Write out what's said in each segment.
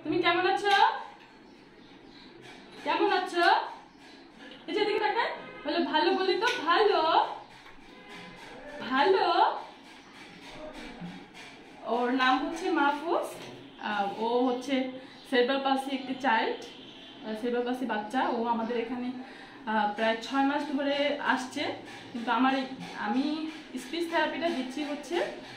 তুমি কেমন আছো? কেমন আছো? এই যে দিকে তাকাই, বলে ভালো বলি তো, ভালো ভালো। ওর নাম হচ্ছে মাহফুজ। ও হচ্ছে সেরেব্রাল পালসি একটি চাইল্ড, সেরেব্রাল পালসি বাচ্চা। ও আমাদের এখানে প্রায় 6 মাস ধরে আসছে, কিন্তু আমি স্পিচ থেরাপিটা দিচ্ছি হচ্ছে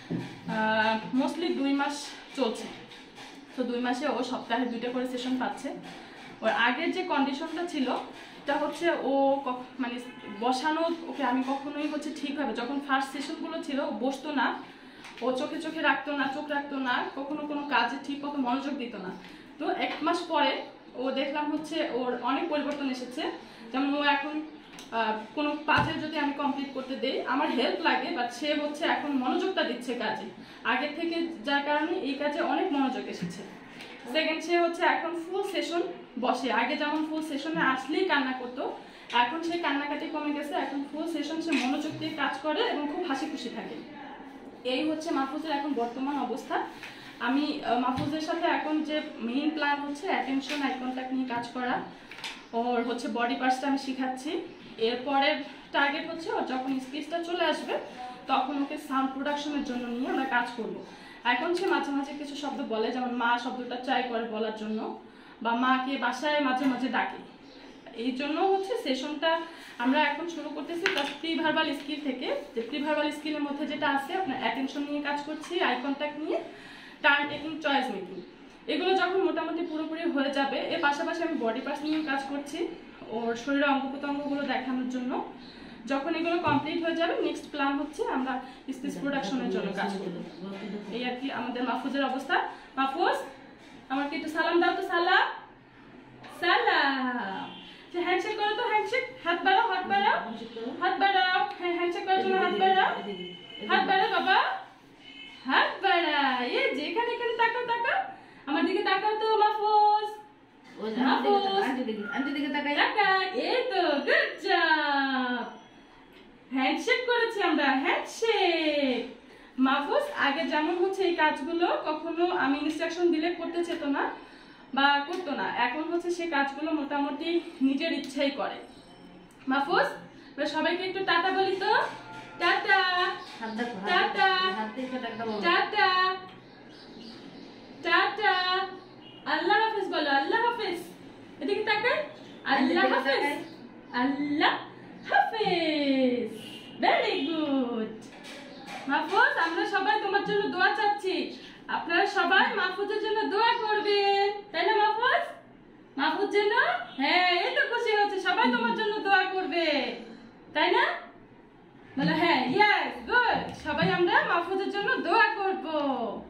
মোস্টলি 2 মাস চলছে। তো 2 মাসে ও সপ্তাহে 2টা করে সেশন পাচ্ছে। ওর আগের যে কন্ডিশনটা ছিল এটা হচ্ছে ও মানে বসানো ওকে আমি কখনোই হচ্ছে ঠিকভাবে, যখন ফার্স্ট সেশনগুলো ছিল ও বসতো না, ও চোখে চোখে রাখতো না, চোখ রাখতো না, কখনো কোনো কাজে ঠিক মতো মনোযোগ দিত না। তো 1 মাস পরে ও দেখলাম হচ্ছে ওর অনেক পরিবর্তন এসেছে। যেমন ও এখন কোনো পাজেল যদি আমি কমপ্লিট করতে দেই আমার হেল্প লাগে, বাট সে হচ্ছে এখন মনোযোগটা দিচ্ছে কাজে আগের থেকে, যার কারণে এই কাজে অনেক মনোযোগ এসেছে। সেকেন্ড, সে হচ্ছে এখন ফুল সেশন বসে। আগে যেমন ফুল সেশনে আসলেই কান্না করতো, এখন সে কান্নাকাটি কমে গেছে। এখন ফুল সেশন সে মনোযোগ দিয়ে কাজ করে এবং খুব হাসি খুশি থাকে। এই হচ্ছে মাহফুজের এখন বর্তমান অবস্থা। আমি মাহফুজের সাথে এখন যে মেইন প্ল্যান হচ্ছে অ্যাটেনশন, আই কন্ট্যাক্ট নিয়ে কাজ করা। ওর হচ্ছে বডি পার্টসটা আমি শিখাচ্ছি। এরপরে টার্গেট হচ্ছে ওর যখন স্পিচটা চলে আসবে তখন ওকে সাউন্ড প্রোডাকশনের জন্য নিয়ে আমরা কাজ করব। এখন সে মাঝে মাঝে কিছু শব্দ বলে, যেমন মা শব্দটা ট্রাই করে বলার জন্য, বা মাকে বাসায় মাঝে মাঝে ডাকে। এই জন্য হচ্ছে সেশনটা আমরা এখন শুরু করতেছি প্রি ভার্বাল স্কিল থেকে। যে প্রি ভার্বাল স্কিলের মধ্যে যেটা আছে আপনার অ্যাটেনশন নিয়ে কাজ করছি, আই কন্ট্যাক্ট নিয়ে, টার্ন টেকিং, চয়েস মেকিং। এগুলো যখন মোটামুটি পুরোপুরি হয়ে যাবে, এর পাশাপাশি আমি বডি পার্টস নিয়ে কাজ করছি ওর শরীরের অঙ্গ প্রত্যঙ্গগুলো দেখানোর জন্য। যখন এগুলো কমপ্লিট হয়ে যাবে নেক্সট প্ল্যান হচ্ছে আমরা স্পিচ প্রোডাকশনের জন্য কাজ করব। এই আর কি আমাদের মাহফুজের অবস্থা। মাহফুজ, আমাকে একটু সালাম দাও তো। সালাম সালাম। হ্যান্ডশেক করো তো, হ্যান্ডশেক। হাত বাড়াও, হাত বাড়াও, হাত বাড়াও। হ্যাঁ, হ্যান্ডশেক করার জন্য হাত বাড়াও, হাত বাড়াও বাবা, হাত বাড়া। এই যে এখানে এখানে তাকাও, তাকাও আমার দিকে, তাকাও তো মাহফুজ। হ্যান্ডশেক করেছি আমরা, হ্যান্ডশেক। মাহফুজ আগে যেমন হচ্ছে এই কাজগুলো কখনো আমি ইনস্ট্রাকশন দিলে করতে চেত না বা করতো না, এখন হচ্ছে সে কাজগুলো মোটামুটি নিজের ইচ্ছাই করে। মাহফুজ, সবাইকে একটু টাটা বলি তো। Tata tata tata tata. আল্লাহ হাফেজ বলো, আল্লাহ হাফেজ। এদিকে তাকাই, আল্লাহ হাফেজ, আল্লাহ হাফেজ। ভেরি গুড মাহফুজ, আমরা সবাই তোমার জন্য দোয়া চাচ্ছি। আপনারা সবাই মাহফুজের জন্য দোয়া করবেন, তাই না মাহফুজ? মাহফুজ যেন, হ্যাঁ এই তো খুশি হচ্ছে, সবাই তোমার জন্য দোয়া করবে, তাই না? বলো হ্যাঁ, ইয়েস, গুড। সবাই আমরা মাহফুজের জন্য দোয়া করব।